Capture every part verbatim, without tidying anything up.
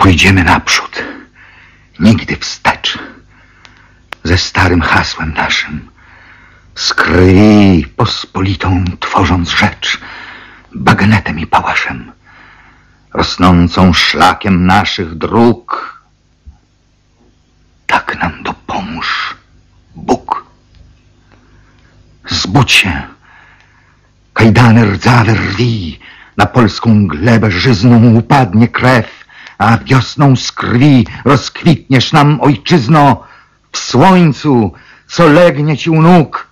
Pójdziemy naprzód, nigdy wstecz, ze starym hasłem naszym, z krwi pospolitą tworząc rzecz, bagnetem i pałaszem, rosnącą szlakiem naszych dróg. Tak nam dopomóż Bóg. Zbudź się, kajdany rdzawe rwij, na polską glebę żyzną upadnie krew, a wiosną z krwi rozkwitniesz nam, ojczyzno, w słońcu, co legnie ci u nóg.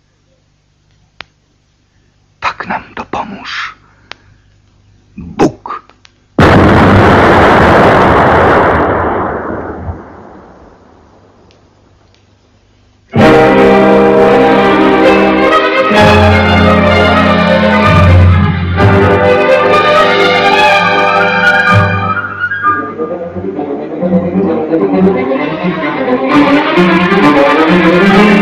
Tak nam dopomóż Bóg. Thank you.